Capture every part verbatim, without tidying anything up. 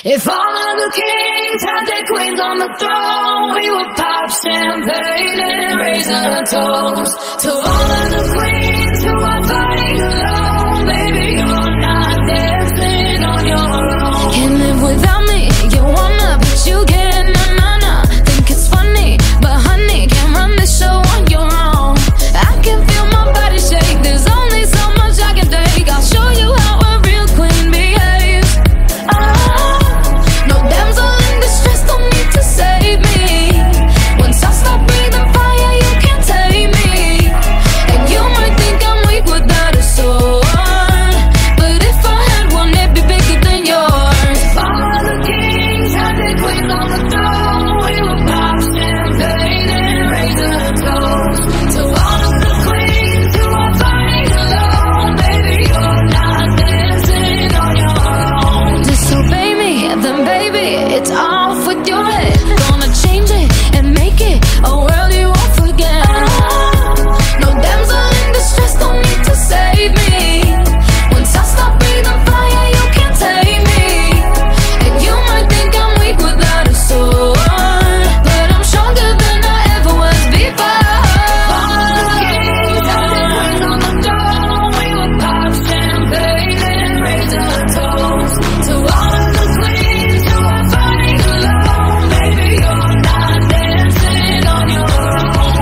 If all of the kings had their queens on the throne, we would pop champagne and raise a toast to all of the queens who are fighting alone. Baby, you're not dancing on your own. Can't live without me, you wanna, but you can't, nah, nah, nah. Think it's funny, but honey, can't run this show on your own. I can feel my body shake, there's only so much I can take. I'll show you how a real queen behaves. Ah, no damsel in distress, don't need to save me. Once I stop breathing fire, you can't take me. And you might think I'm weak without a sword, but if I had one, it'd be bigger than yours. If all of the kings had their queens on the throne, we would pop champagne and raise a toast to all of the queens who are fighting alone. Baby, you're not dancing on your own. Disobey me, then baby, it's off with your head. Gonna change it and make it a world you won't forget. No damsel in distress, don't need to save me. Once I stop breathing fire, you can't take me. And you might think I'm weak without a sword, but I'm stronger than I ever was before. All of the kings had their queens on the throne, we would pop champagne and raise a toast to all of the queens who are fighting alone. Baby, you're not dancing on your own.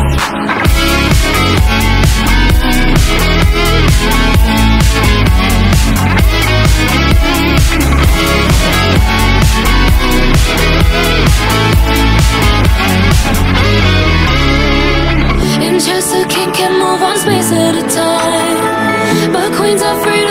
In chess, a king can move one space at a time, but queens are free to